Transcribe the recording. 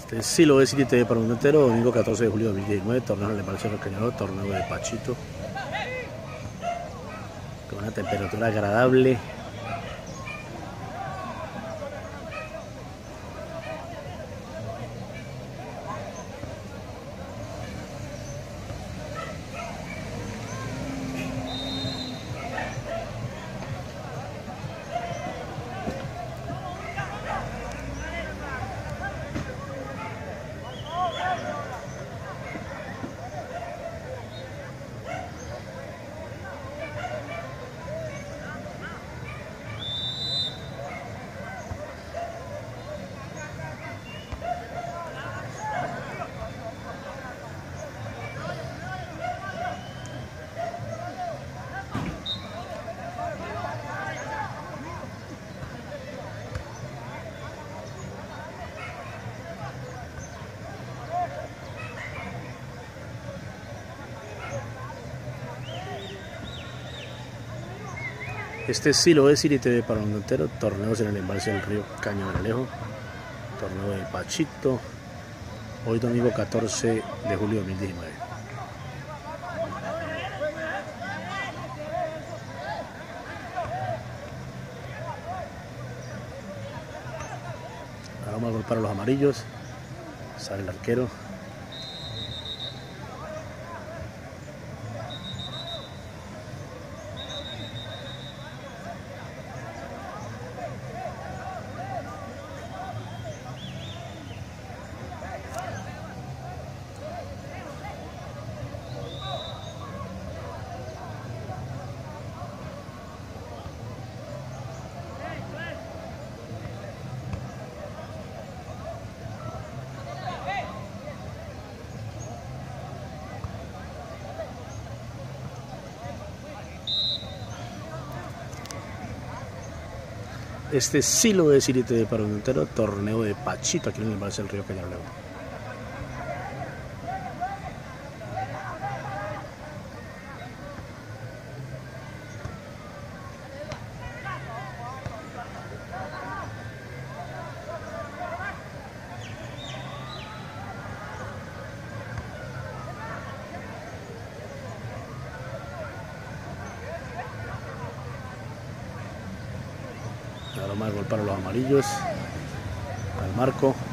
Este sí lo es City TV para un entero, domingo 14 de julio de 2019, torneo de Marcelo Cañador, torneo de Pachito, con una temperatura agradable. Este sí lo es City TV para un entero, torneos en el embalse del río Caño del Alejo, torneo de Pachito, hoy domingo 14 de julio de 2019. Ahora vamos a golpear a los amarillos, sale el arquero. Este sí lo es City TV para un entero, torneo de Pachito aquí en el embalse del río Caño del Alejo. Ahora más gol para los amarillos, al marco.